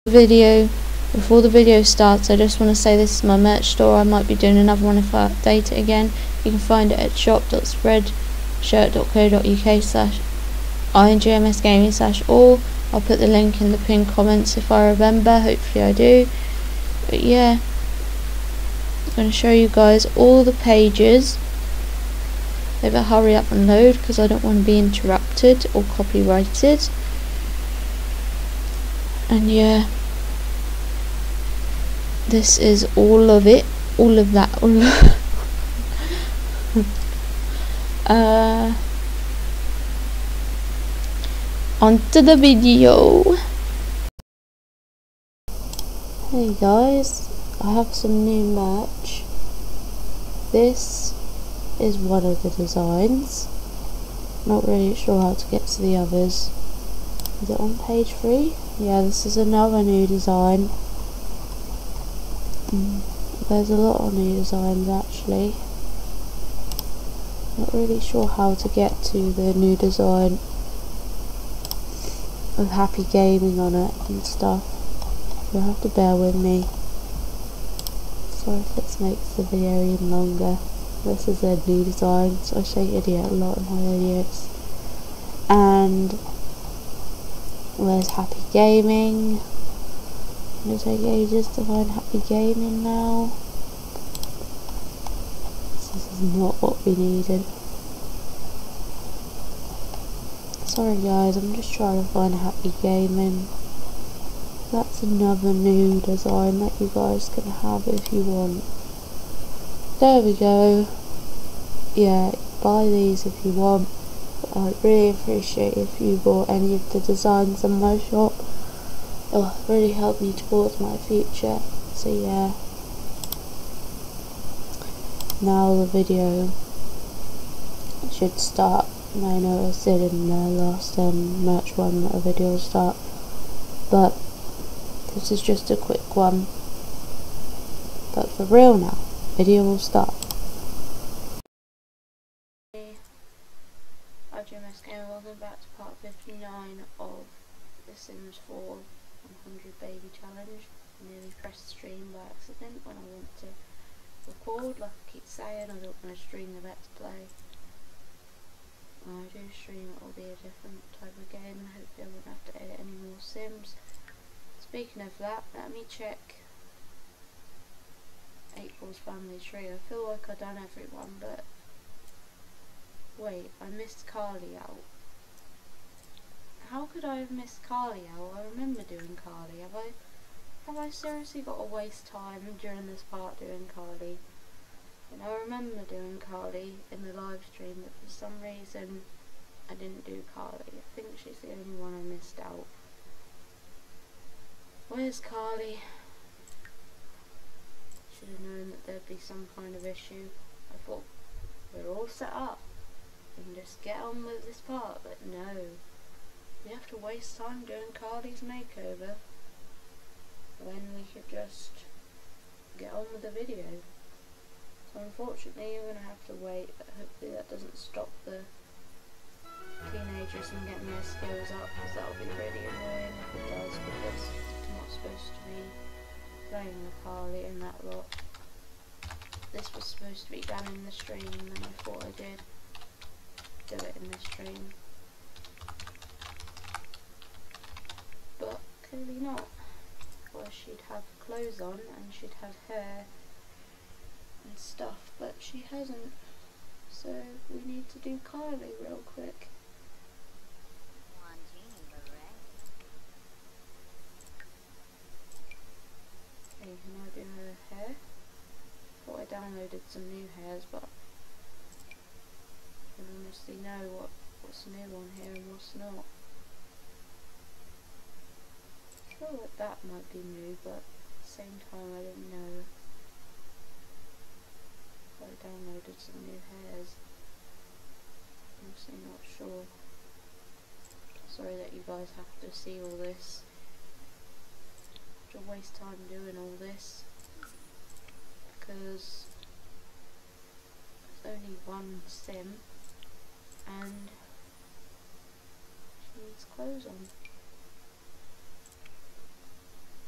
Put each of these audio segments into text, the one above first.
video. Before the video starts, I just want to say this is my merch store. I might be doing another one if I update it again. You can find it at shop.spreadshirt.co.uk/ingmsgaming/, or I'll put the link in the pinned comments if I remember. Hopefully I do. But yeah, I'm going to show you guys all the pages. They better hurry up and load because I don't want to be interrupted or copyrighted. And yeah, this is all of it, all of that, all of onto the video. Hey guys, I have some new merch. This is one of the designs. Not really sure how to get to the others. Is it on page 3? Yeah, this is another new design. There's a lot of new designs actually. Not really sure how to get to the new design with Happy Gaming on it and stuff. You'll have to bear with me. Sorry if this makes the video even longer. This is a new design, so I say idiot a lot in my videos. And there's Happy Gaming. It's going to take ages to find Happy Gaming now. This is not what we needed. Sorry guys, I'm just trying to find Happy Gaming. That's another new design that you guys can have if you want. There we go. Yeah, buy these if you want. I'd really appreciate if you bought any of the designs in my shop. It'll really help me towards my future. So yeah. Now the video should start. I know I said in the last merch one that a video will start, but this is just a quick one. But for real now, video will start. IGMS Gamer, welcome back to part 59 of The Sims 4 100 Baby Challenge. I nearly pressed stream by accident when I want to record. Like I keep saying, I don't want to stream the Let's Play. When I do stream, it will be a different type of game. Hopefully I won't have to edit any more Sims. Speaking of that, let me check April's family tree. I feel like I've done everyone, but wait, I missed Carly out. How could I have missed Carly out? I remember doing Carly. Have I seriously got to waste time during this part doing Carly? And I remember doing Carly in the live stream, but for some reason I didn't do Carly. I think she's the only one I missed out. Where's Carly? Should have known that there'd be some kind of issue. I thought we're all set up and just get on with this part, but no. We have to waste time doing Carly's makeover when we could just get on with the video. So unfortunately you're going to have to wait, but hopefully that doesn't stop the teenagers from getting their skills up, because that'll be really annoying if it does, because it's not supposed to be playing with Carly and that lot. This was supposed to be done in the stream, and then I thought I did do it in the stream. But clearly not. Well, she'd have clothes on and she'd have hair and stuff, but she hasn't. So we need to do Carly real quick. Okay, can I do her hair? Thought I downloaded some new hairs, but I don't honestly know what's new on here and what's not. I feel like that might be new, but at the same time I don't know. I downloaded some new hairs. I'm honestly not sure. Sorry that you guys have to see all this. I have to waste time doing all this because there's only one sim and she needs clothes on.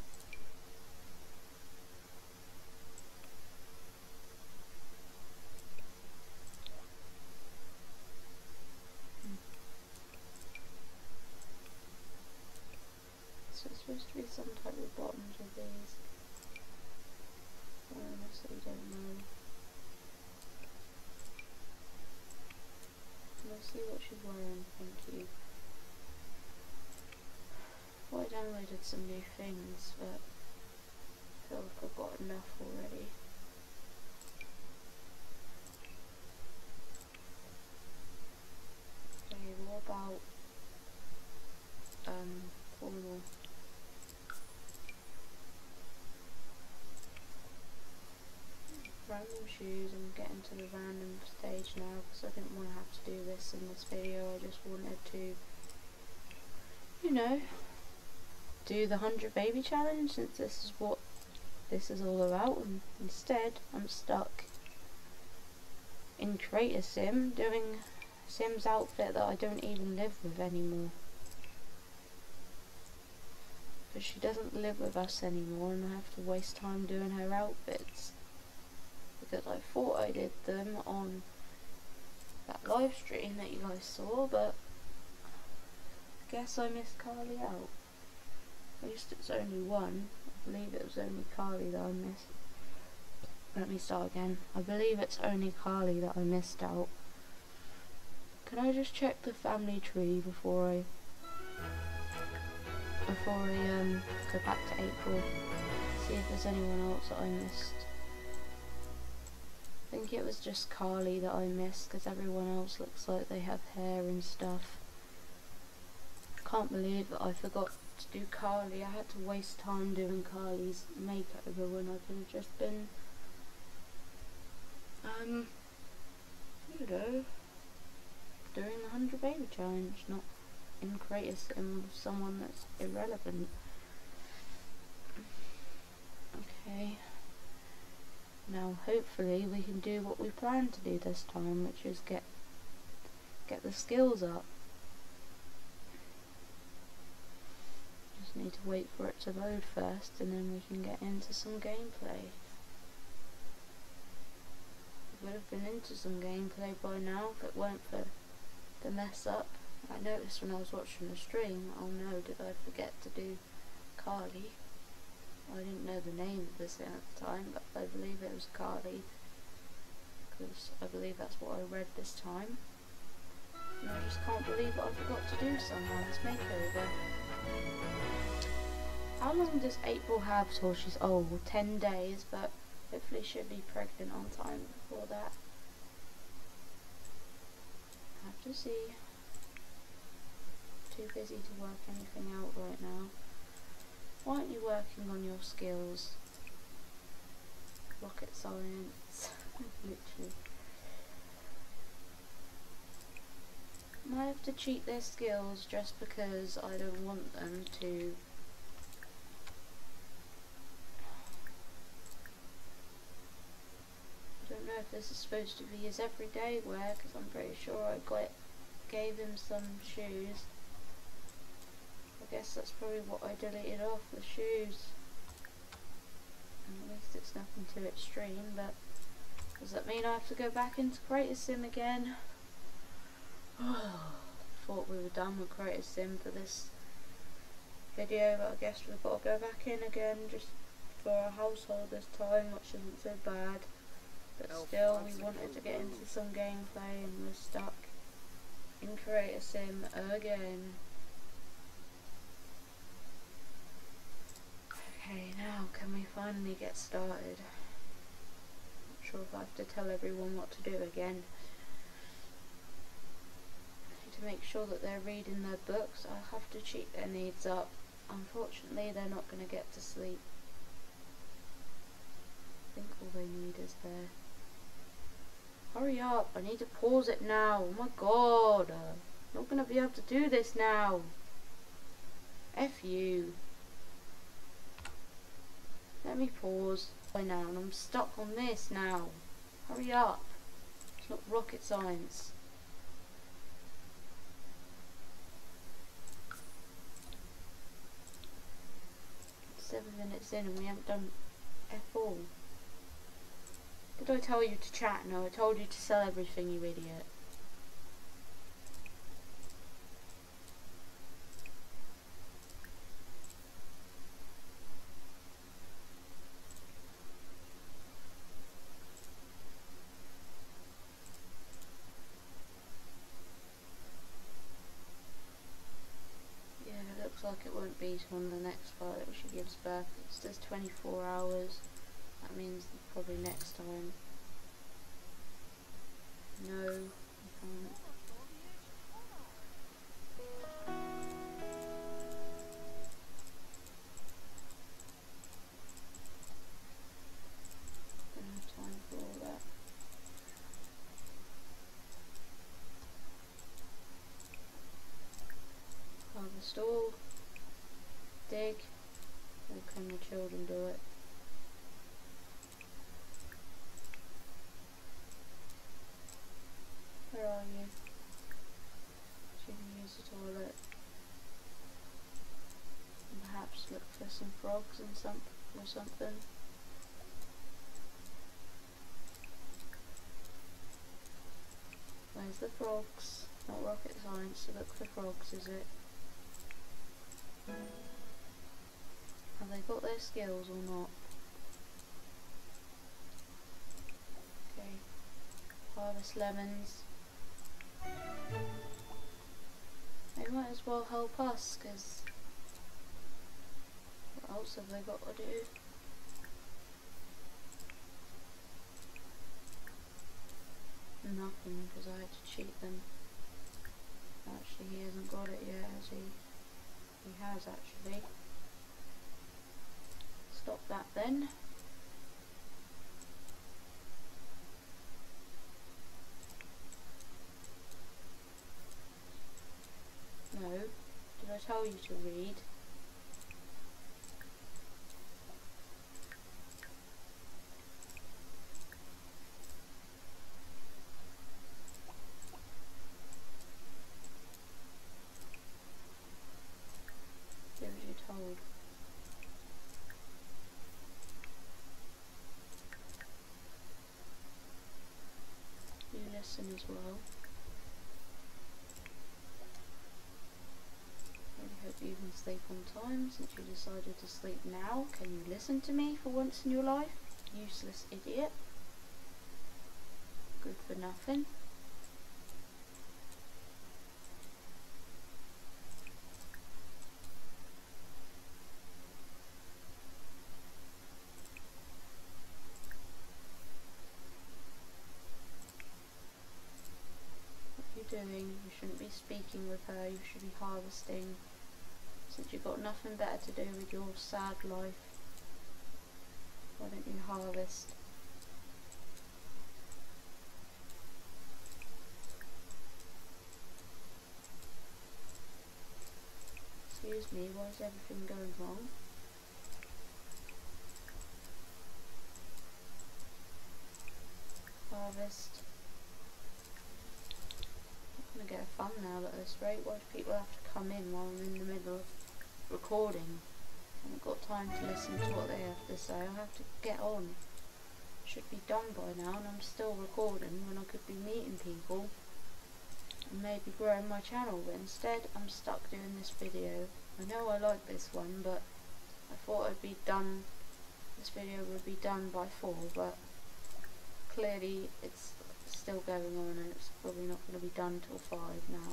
see what she's wearing, thank you. Well, I downloaded some new things, but I feel like I've got enough already. Okay, what about formal? Random shoes. I'm getting to the random stage now because I didn't want to have to do this in this video. I just wanted to, you know, do the 100 baby challenge, since this is what this is all about, and instead I'm stuck in Create a Sim doing Sim's outfit that I don't even live with anymore. But she doesn't live with us anymore and I have to waste time doing her outfits. Because I thought I did them on that live stream that you guys saw, but I guess I missed Carly out. At least it's only one. I believe it was only Carly that I missed. Let me start again. I believe it's only Carly that I missed out. Can I just check the family tree before I go back to April? See if there's anyone else that I missed. I think it was just Carly that I missed because everyone else looks like they have hair and stuff. Can't believe that I forgot to do Carly. I had to waste time doing Carly's makeover when I could have just been you know, doing the 100 baby challenge, not in Create a Sim with someone that's irrelevant. Okay. Now hopefully we can do what we plan to do this time, which is get the skills up. Just need to wait for it to load first and then we can get into some gameplay. Would have been into some gameplay by now if it weren't for the mess up. I noticed when I was watching the stream, oh no, did I forget to do Carly? I didn't know the name of this at the time, but I believe it was Carly, because I believe that's what I read this time. And I just can't believe that I forgot to do someone's makeover. How long does April have till she's old? 10 days, but hopefully she'll be pregnant on time before that. Have to see. Too busy to work anything out right now. Why aren't you working on your skills? Rocket science. Literally. I have to cheat their skills just because I don't want them to. I don't know if this is supposed to be his everyday wear, because I'm pretty sure I gave him some shoes. I guess that's probably what I deleted off, the shoes. And at least it's nothing too extreme, but does that mean I have to go back into Create a Sim again? Thought we were done with Create a Sim for this video, but I guess we've got to go back in again just for our household this time, which isn't so bad. But still, we wanted to get into some gameplay and we're stuck in Create a Sim again. Okay, now can we finally get started? Not sure if I have to tell everyone what to do again. I need to make sure that they're reading their books. I'll have to cheat their needs up. Unfortunately, they're not going to get to sleep. I think all they need is their... Hurry up, I need to pause it now. Oh my god, I'm not going to be able to do this now. F you. Let me pause by now, and I'm stuck on this now. Hurry up. It's not rocket science. It's 7 minutes in and we haven't done F all. Did I tell you to chat? No, I told you to sell everything, you idiot. later on the next part that she gives birth. It says 24 hours. That means probably next time. No, I can't. Don't have time for all that. Harvest all. Dig. Or can the children do it? Where are you? She can use the toilet. And perhaps look for some frogs and something. Where's the frogs? Not rocket science to look for frogs, is it? Have they got their skills or not? Okay. Harvest lemons. They might as well help us, because what else have they got to do? Nothing, because I had to cheat them. Actually, he hasn't got it yet, has he? He has, actually. Stop that then. No. Did I tell you to read? Do as you're told. You listen as well. I hope you can sleep on time since you decided to sleep now. Can you listen to me for once in your life? Useless idiot. Good for nothing. What are you doing? You shouldn't be speaking with her, you should be harvesting. Since you've got nothing better to do with your sad life, why don't you harvest? Excuse me, why is everything going wrong? Harvest. I'm gonna get a thumbnail at this rate. Why do people have to come in while I'm in the middle of recording? I haven't got time to listen to what they have to say. I have to get on. Should be done by now, and I'm still recording when I could be meeting people and maybe growing my channel, but instead I'm stuck doing this video. I know I like this one, but I thought it'd be done, this video would be done by 4, but clearly it's still going on and it's probably not going to be done till 5 now.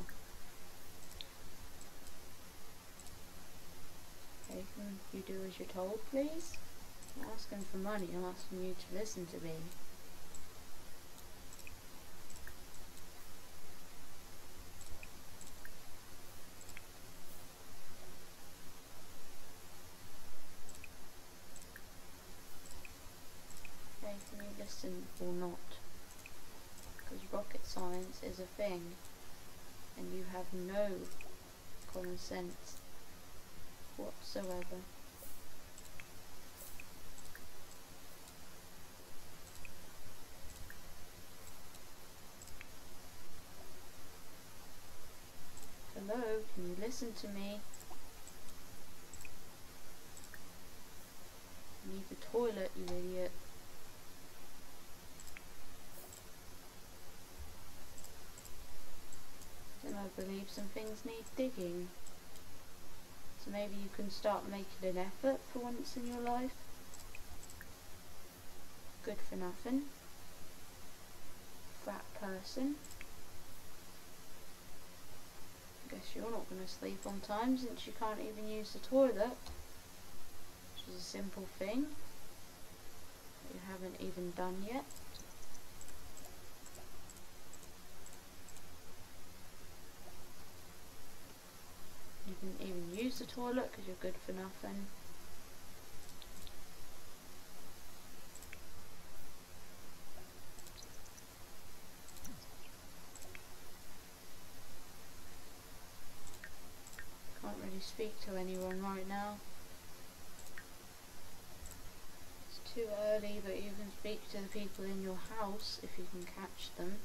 Okay, can you do as you're told, please? I'm not asking for money, I'm asking you to listen to me. Okay, can you listen or not? Because rocket science is a thing and you have no common sense whatsoever. Hello, can you listen to me? You need the toilet, you idiot. Then I believe some things need digging. So maybe you can start making an effort for once in your life. Good for nothing. Fat person. Go Guess you're not going to sleep on time since you can't even use the toilet, which is a simple thing that you haven't even done yet. You can even use the toilet because you're good for nothing. Can't really speak to anyone right now. It's too early, but you can speak to the people in your house if you can catch them.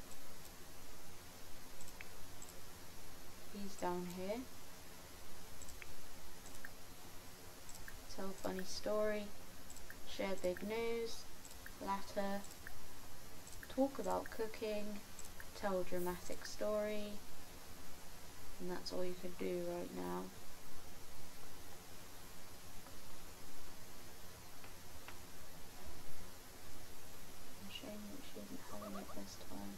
He's down here. Tell a funny story, share big news, latter, talk about cooking, tell a dramatic story, and that's all you can do right now. It's a shame that she isn't having it this time.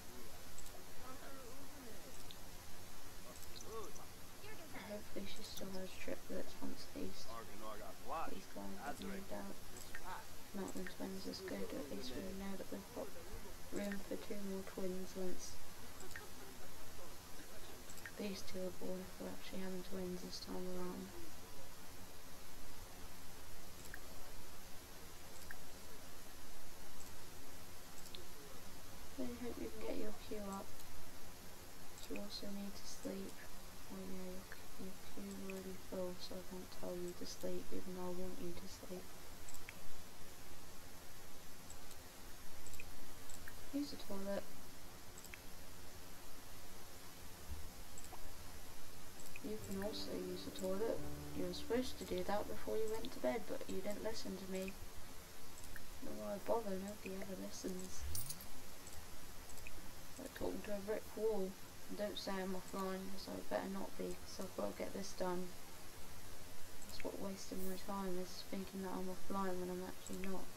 Hopefully she still has triplets once these guys get moved out. Not when twins is good, at least we know that we've got room for 2 more twins once these 2 are born, if we're actually having twins this time around. I hope you can get your queue up. You also need to sleep. Oh yeah, your queue is already full, so I can't tell you to sleep even though I want you to sleep. Use the toilet. You can also use the toilet. You were supposed to do that before you went to bed, but you didn't listen to me. I don't know why I bother, nobody ever listens. Like talking to a brick wall. And don't say I'm offline, because I better not be, because I've got to get this done. That's what wasting my time is, thinking that I'm offline when I'm actually not.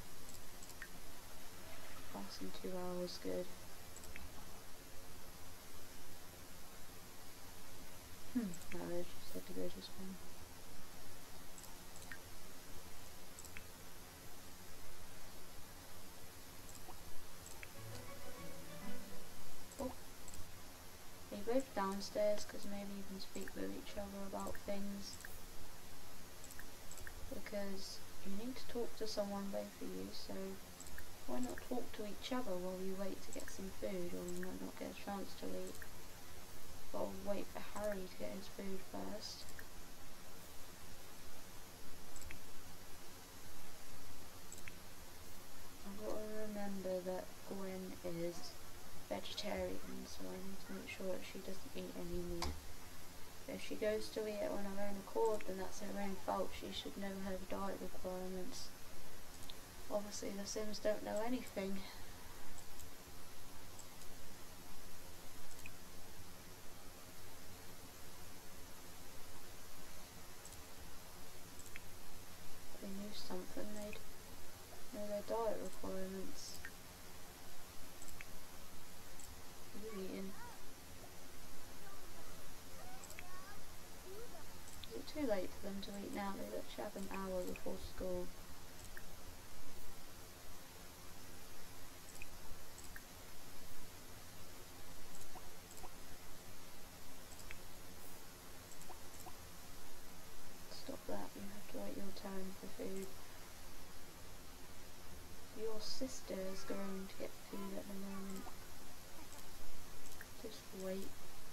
Passing 2 hours good. No, they just had to go just one. You're both downstairs because maybe you can speak with each other about things. Because you need to talk to someone, both of you, so why not talk to each other while you wait to get some food, or you might not get a chance to eat. But I'll wait for Harry to get his food first. I've got to remember that Gwen is vegetarian, so I need to make sure that she doesn't eat any meat. If she goes to eat it on her own accord, then that's her own fault. She should know her diet requirements. Obviously the Sims don't know anything. If they knew something, they'd know their diet requirements. What are you eating? Is it too late for them to eat now? They literally have an hour before school. Stop that, you have to wait your turn for food. Your sister is going to get food at the moment. Just wait.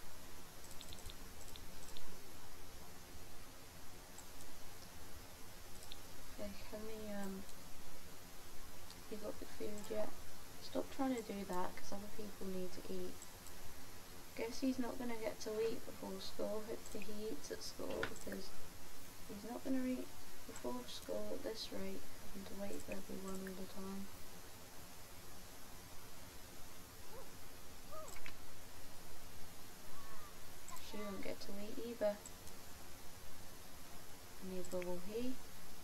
Okay, you got the food yet? Stop trying to do that, because other people need to eat. Guess he's not going to get to eat before school. Hopefully he eats at school, because he's not going to eat before school at this rate, having to wait for everyone all the time. She won't get to eat either. Neither will he.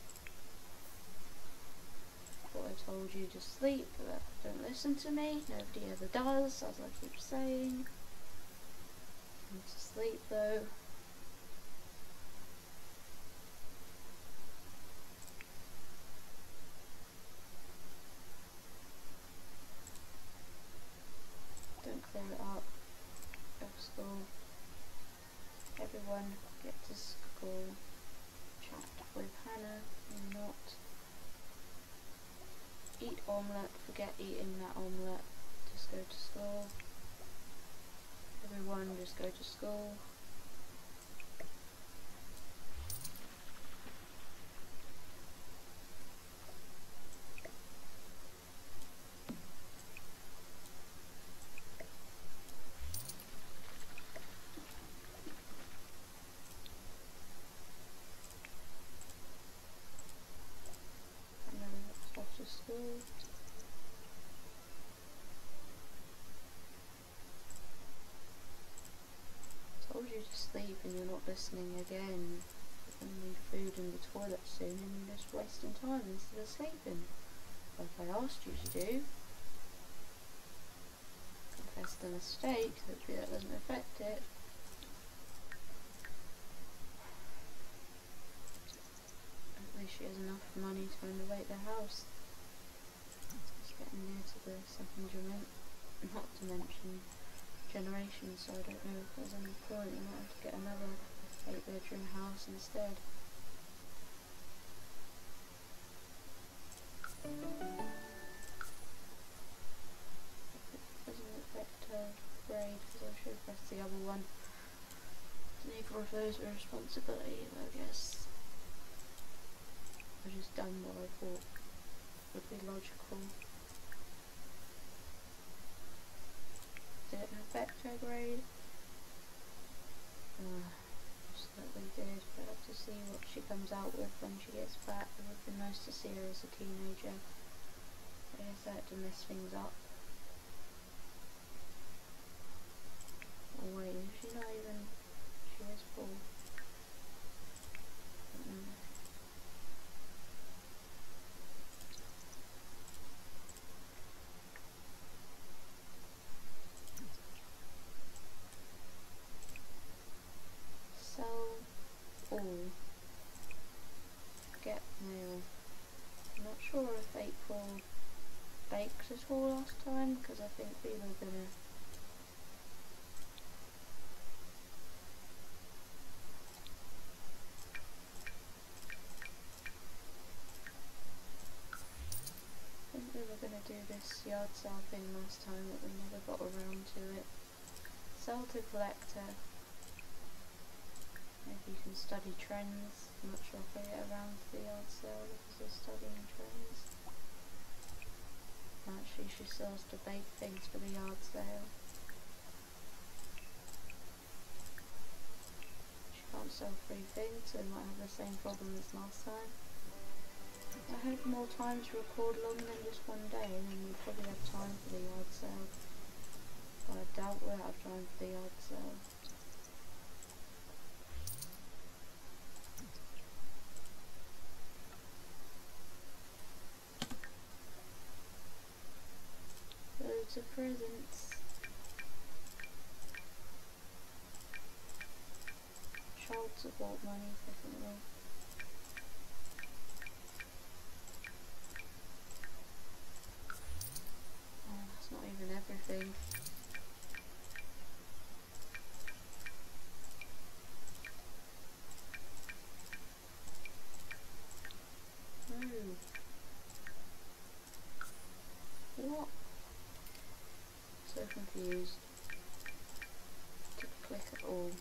Thought I told you to sleep, but don't listen to me. Nobody ever does, as I keep saying. Need to sleep though. clear it up, go to school. Everyone get to school. Chat with Hannah, not. Eat omelette, forget eating that omelette. Just go to school. Everyone just go to school. Off to school. Told you to sleep and you're not listening again. You're going to need food in the toilet soon and you're just wasting time instead of sleeping. Like I asked you to do. Confess the mistake, hopefully that doesn't affect it. At least she has enough money to renovate the house. It's getting near to the second not to mention generation, so I don't know if there's any point. You might have to get another 8-bedroom house instead. It doesn't affect her grade because I should have pressed the other one. Neither of those are responsibility, I guess. I just done what I thought would be logical. Did it affect her grade? Most certainly did. We'll have to see what she comes out with when she gets back. It would be nice to see her as a teenager. I guess I had to mess things up. Oh wait, is she not even... She is 4. Sell all. Get mail. I'm not sure if April baked at all last time because I think we were gonna do this yard sale thing last time, but we never got around to it. Sell to collector. Maybe you can study trends. I'm not sure if I get around to the yard sale because of studying trends. Actually, she still has to bake things for the yard sale. She can't sell free things, so we might have the same problem as last time. I had more time to record longer than just one day, and then we'd probably have time for the yard sale. But I doubt we'll have time for the yard sale. Loads of presents. Child support money, definitely. Not even everything. No. What? So confused. Didn't click at all.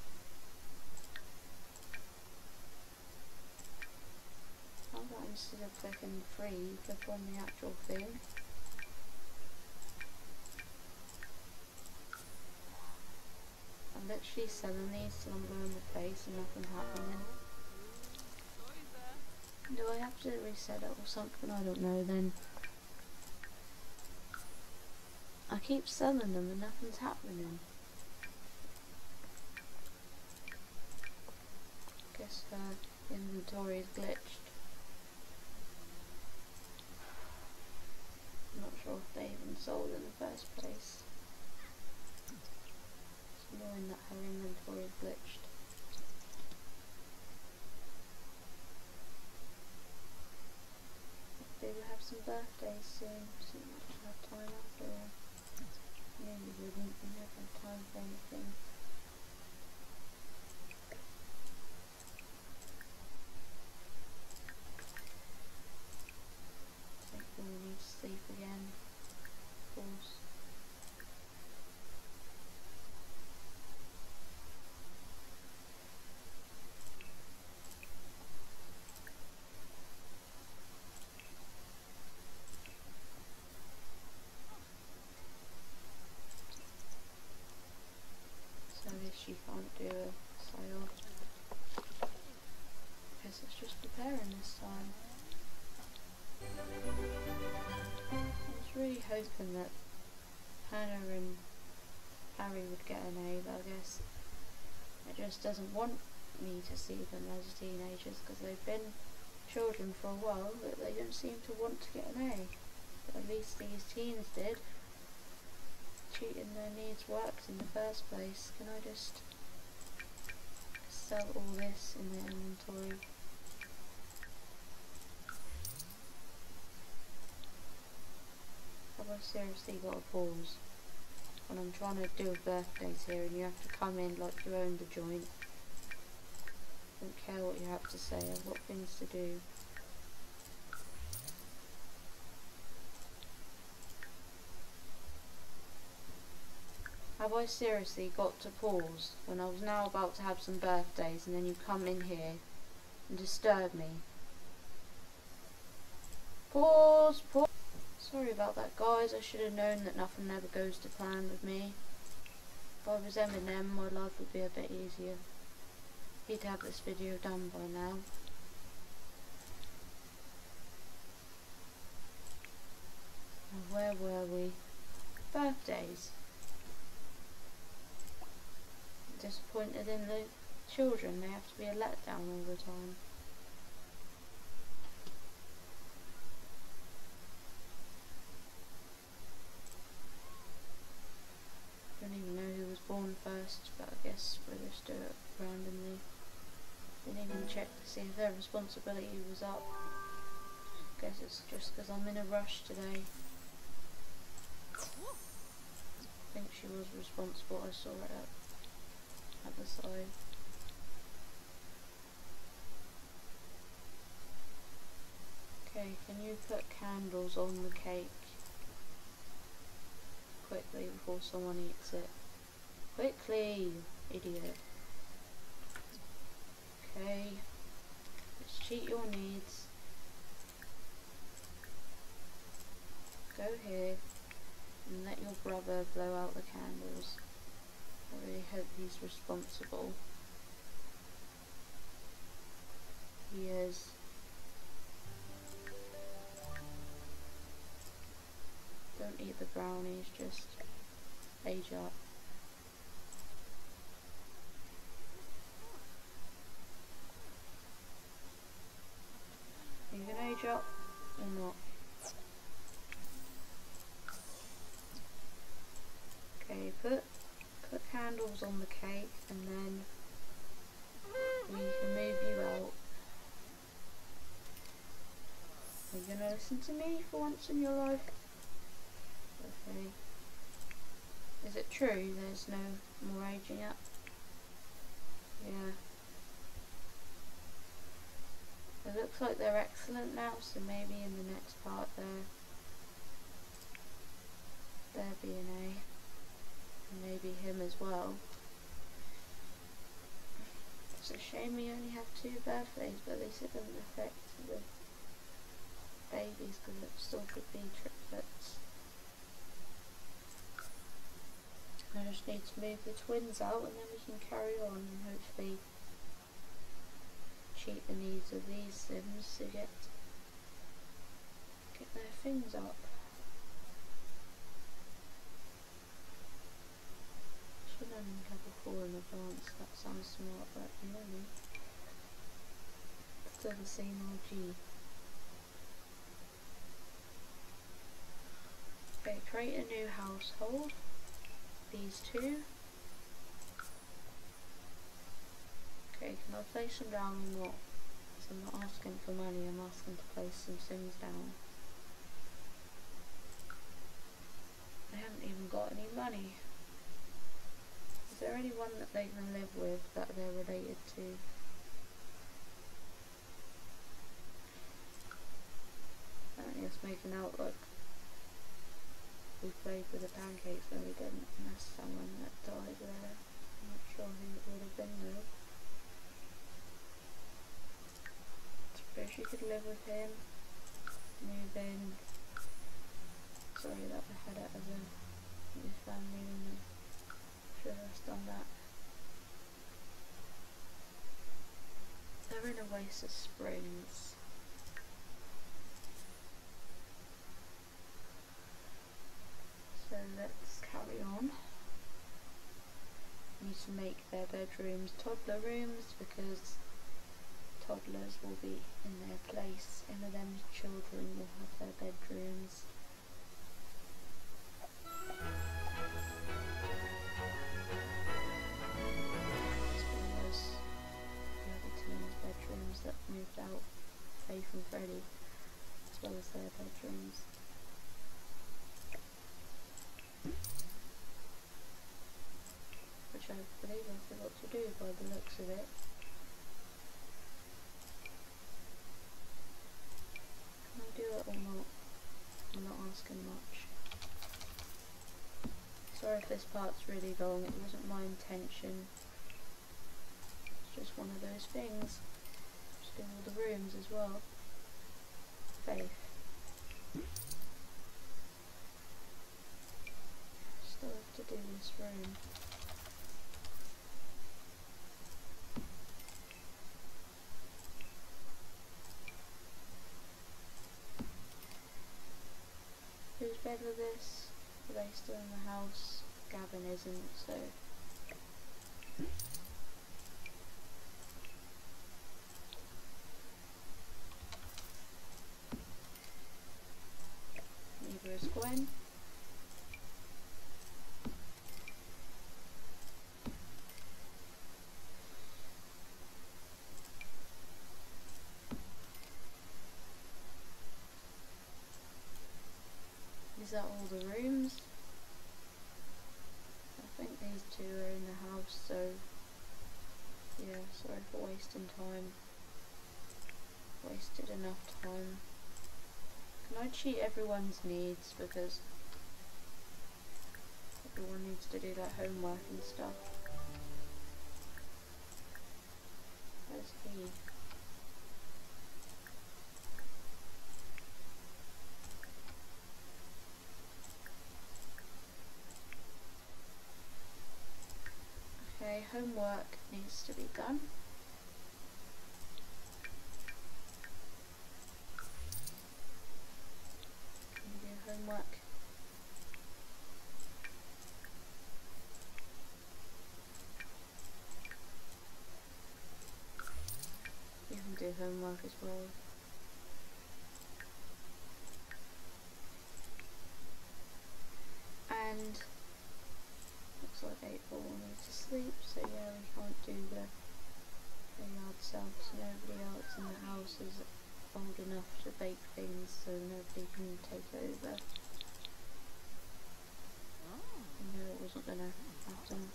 How about instead of clicking free, click on the actual thing? I'm literally selling these till I'm blue in the face and nothing's happening. Do I have to reset it or something? I don't know then. I keep selling them and nothing's happening. Guess her inventory is glitched. I'm not sure if they even sold in the first place. It's annoying that her inventory is glitched. Maybe we'll have some birthdays soon, so we might have time after all. Maybe wouldn't. We never have time for anything. I think we'll need to sleep again, of course. So I guess you can't do a sale. Guess it's just preparing this time. I was really hoping that Hannah and Harry would get an A, but I guess it just doesn't want me to see them as teenagers because they've been children for a while, but they don't seem to want to get an A. But at least these teens did. Cheating their needs worked in the first place. Can I just sell all this in the inventory? Have I seriously got to pause when I'm trying to do birthdays here and you have to come in like you own the joint? Don't care what you have to say, I've got things to do. Have I seriously got to pause when I was now about to have some birthdays and then you come in here and disturb me? Pause, pause. Sorry about that, guys. I should have known that nothing ever goes to plan with me. If I was Eminem, my life would be a bit easier. He'd have this video done by now. Now, where were we? Birthdays. Disappointed in the children. They have to be a letdown all the time. Don't even know who was born first, but I guess we'll just do it randomly. Didn't even check to see if their responsibility was up. Guess it's just because I'm in a rush today. I think she was responsible, I saw it at the side. Okay, can you put candles on the cake quickly before someone eats it? Quickly, you idiot. Okay, let's cheat your needs. Go here and let your brother blow out the candles. I really hope he's responsible. He is. Don't eat the brownies, just age up. Are you gonna age up or not? Okay, put candles on the cake and then we can move you out. Are you gonna listen to me for once in your life? Okay. Is it true there's no more aging up? Yeah. It looks like they're excellent now, so maybe in the next part they'll be an A. And maybe him as well. It's a shame we only have 2 birthdays, but at least it doesn't affect the babies because it still could be triplets. I just need to move the twins out and then we can carry on and hopefully cheat the needs of these Sims to get their things up. Should have done level 4 in advance, that sounds smart, but you know me. Still the same OG. Okay, create a new household. These 2. Okay, can I place them down or not? Because I'm not asking for money, I'm asking to place some Sims down. I haven't even got any money. funny. Is there anyone that they can live with that they're related to? Apparently it's making out like we played with the pancakes when we didn't, and that's someone that died there. I'm not sure who it would have been though. I suppose you could live with him, move in. Sorry that I had it as a new family and I should have done that. They're in Oasis Springs. So let's carry on. Need to make their bedrooms toddler rooms because toddlers will be in their place and then children will have their bedrooms. It's one of those the other teens' bedrooms that moved out, Faith and Freddie, as well as their bedrooms. Which I believe I forgot to do by the looks of it. Can I do it or not? I'm not asking much. Sorry if this part's really long, it wasn't my intention. It's just one of those things. Just do all the rooms as well. Faith. Still have to do this room. Whose bed was this? Are they still in the house? Gavin isn't, so... Neither is Gwen. Is that all the rooms? I think these two are in the house, so yeah, sorry for wasting time. Wasted enough time. Can I cheat everyone's needs because everyone needs to do their homework and stuff? Where's he? Okay, homework needs to be done. Can you do homework? You can do homework as well. And looks like April will need to sleep, so yeah, we can't do the yard sale because nobody else in the house is old enough to bake things, so nobody can take over. I knew it wasn't going to happen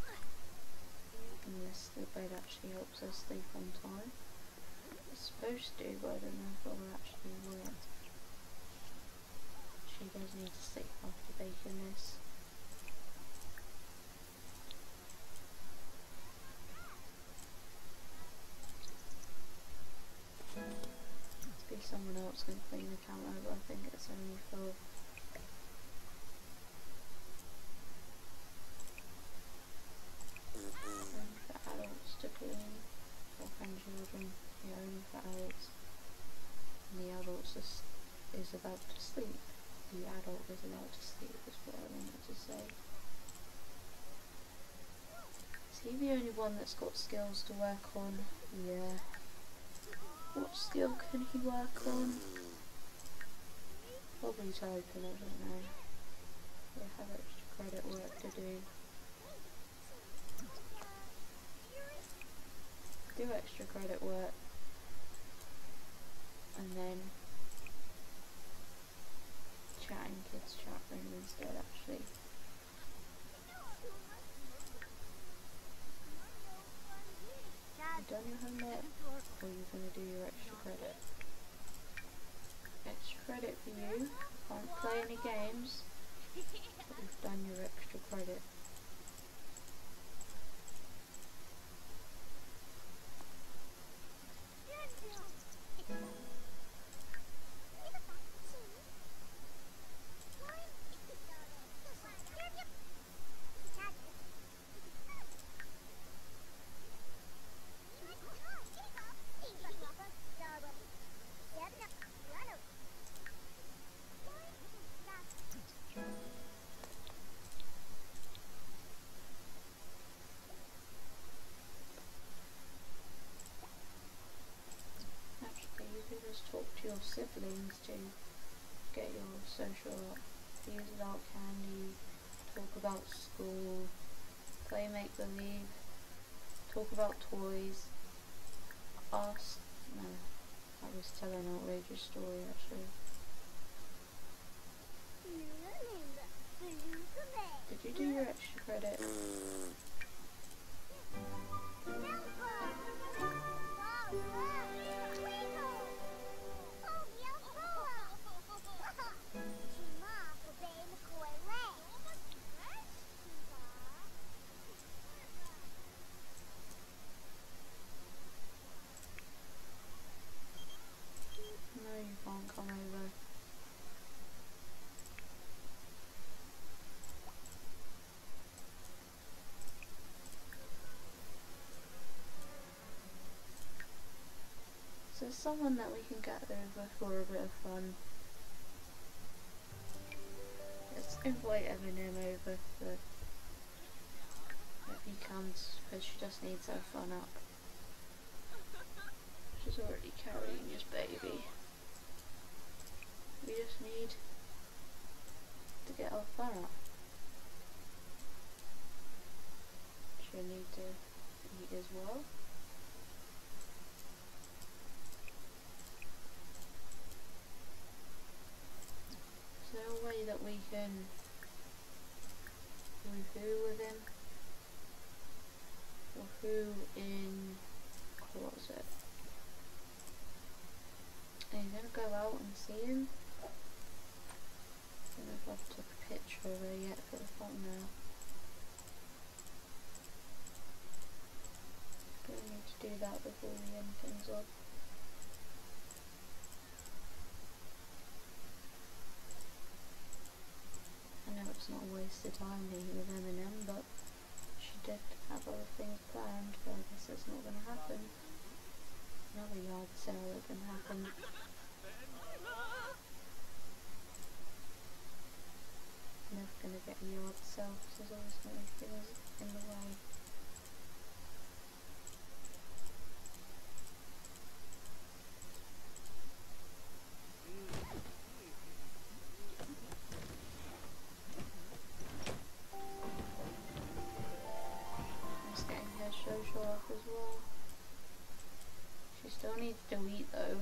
unless the bed actually helps us sleep on time. It's supposed to, but I don't know if it will actually work. She does need to sleep after baking this. Must be someone else going to clean the counter, but I think it's only for adults to clean, or children. Yeah, only for adults. And the adults is about to sleep. The adult is about to sleep is what I wanted to say. Is he the only one that's got skills to work on? Yeah. What skill can he work on? Probably typing, I don't know. They have extra credit work to do. Do extra credit work. And then chat in kids chat room instead actually. you done your homework, or are you going to do your extra credit? Extra credit for you. Can't play any games, but you've done your extra credit. Actually, you could just talk to your siblings to get your social up. Use about candy, talk about school, play make-believe, talk about toys, ask, no, I was telling an outrageous story actually. Did you do your extra credit? No, you can't come over. So someone that we can get over for a bit of fun. Let's invite Eminem over for if he comes, because she just needs her fun up. She's already carrying his baby. We just need to get our fun up. She'll need to eat as well. Is there a way that we can woohoo with him? Woohoo in, what was it? Are you going to go out and see him? I don't know if I've took a picture of her yet for the thumbnail. But we need to do that before we end things off. I know it's not a waste of time being with Eminem, but she did have other things planned, but I guess it's not going to happen. Another yard sale that can happen. Never going to get a yard sale because there's always going to be things in the way. Just getting her social up as well. She still needs to eat though.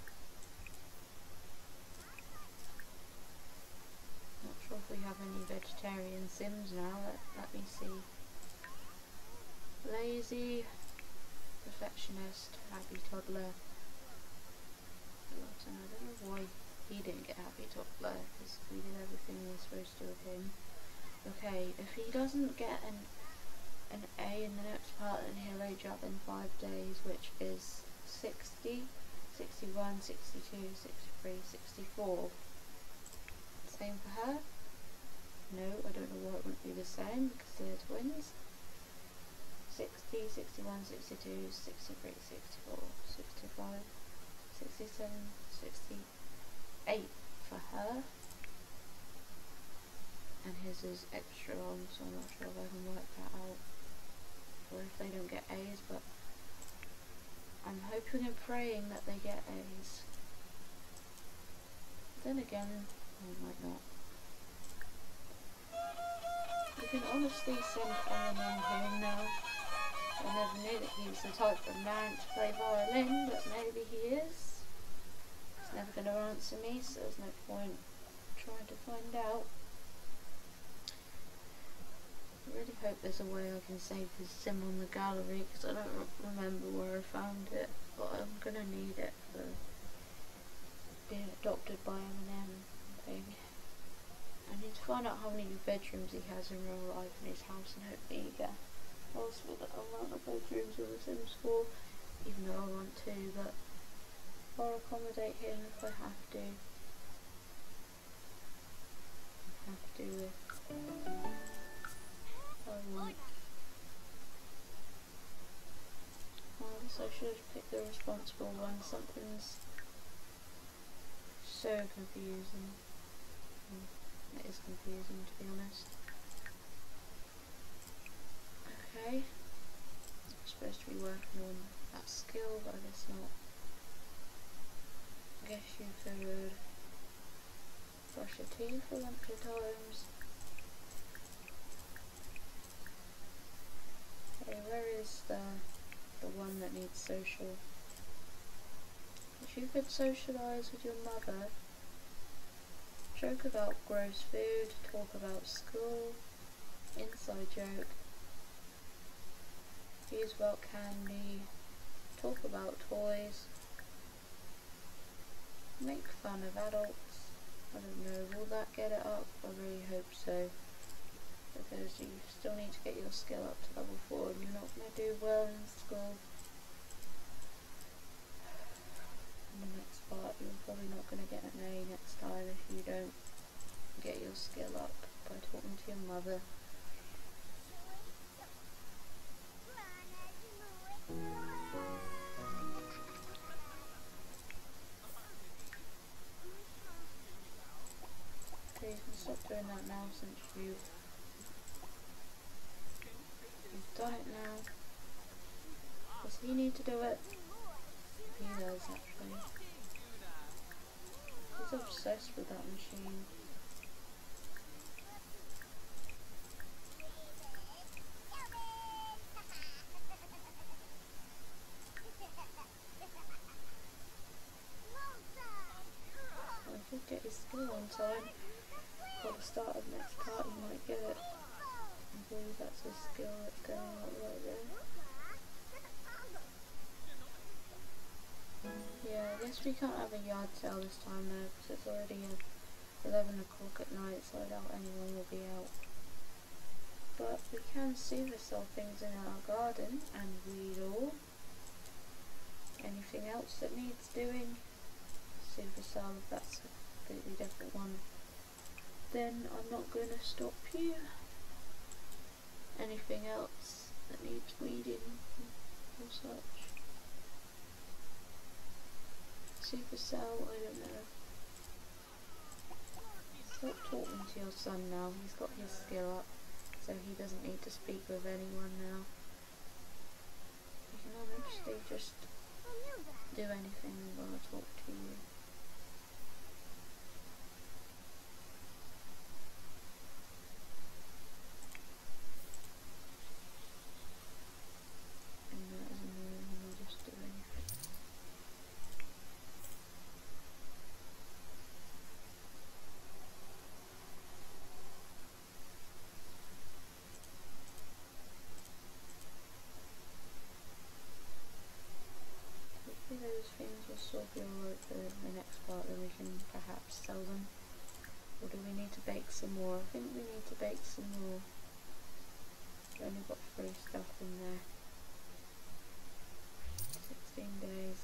Not sure if we have any vegetarian Sims now. Let me see. Lazy, perfectionist, happy toddler. I don't know why he didn't get happy toddler, because we did everything we were supposed to with him. Okay, if he doesn't get an A in the next part, then he'll age up in 5 days, which is 60, 61, 62, 63, 64. Same for her? No, I don't know why it wouldn't be the same, because they're twins. 60, 61, 62, 63, 64, 65, 67, 68 for her. And his is extra long, so I'm not sure if I can work that out. Or if they don't get A's, but I'm hoping and praying that they get A's. Then again, I might not. You can honestly send Eminem home now. I never knew that he was the type of man to play violin, but maybe he is. He's never going to answer me, so there's no point trying to find out. I really hope there's a way I can save his sim on the gallery, because I don't remember where I found it, but I'm gonna need it for being adopted by Eminem thing. I need to find out how many bedrooms he has in real life in his house, and hopefully he get else with the amount of bedrooms of the Sims 4, even though I want to, but I'll accommodate him if I have to. If I want. Well, I guess I should have picked the responsible one. Something's so confusing. It is confusing, to be honest. Okay. I'm supposed to be working on that skill, but I guess not. I guess you could brush your teeth a bunch of times. Okay, where is the one that needs social? If you could socialise with your mother, joke about gross food, talk about school, inside joke, use about candy, talk about toys, make fun of adults. I don't know, will that get it up? I really hope so, because you still need to get your skill up to level 4 and you're not going to do well in school. In the next part you're probably not going to get an A next time if you don't get your skill up by talking to your mother. Okay, you can stop doing that now since you've done it now. Does he need to do it? He does, actually. He's obsessed with that machine. Well, if you get his skill on time, at the start of the next part you might get it. I believe that's his skill that's going out right there. Yeah, I guess we can't have a yard sale this time though, because it's already 11 o'clock at night, so I doubt anyone will be out. But we can super sell things in our garden and weed all. Anything else that needs doing, super sell if that's a completely different one. Then I'm not going to stop you. Anything else that needs weeding or such. Supercell, I don't know. Stop talking to your son now, he's got his skill up, so he doesn't need to speak with anyone now. You can honestly just do anything while I talk to you. And that is annoying when I just do anything. Those things will still be alright for the next part, then we can perhaps sell them. Or do we need to bake some more? I think we need to bake some more. We've only got 3 stuff in there. 16 days.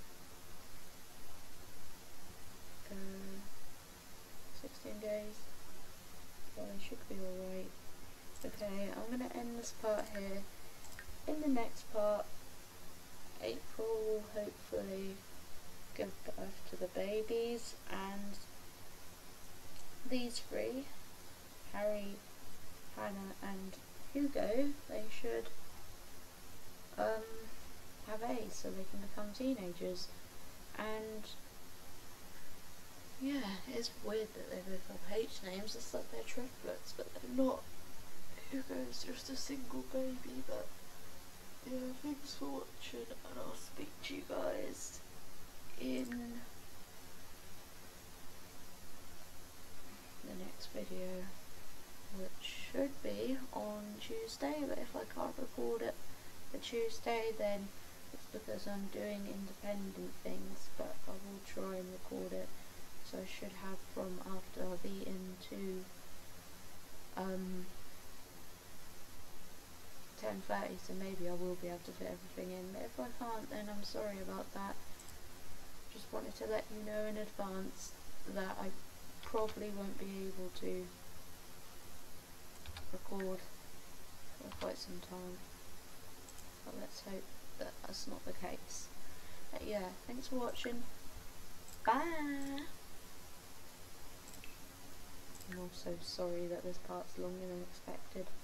16 days. Well, it should be alright. Okay, I'm going to end this part here. In the next part, April will hopefully give birth to the babies, and these 3, Harry, Hannah and Hugo, they should have A's so they can become teenagers. And yeah, it's weird that they both have H names, it's like they're triplets, but they're not. Hugo's just a single baby, but yeah, thanks for watching, and I'll speak to you guys in the next video. which should be on Tuesday, but if I can't record it for Tuesday, then it's because I'm doing independent things, but I will try and record it, so I should have from after I've eaten to 10:30, so maybe I will be able to fit everything in, but if I can't, then I'm sorry about that. Just wanted to let you know in advance that I probably won't be able to record for quite some time, but let's hope that that's not the case. But yeah, thanks for watching. Bye! I'm also sorry that this part's longer than expected.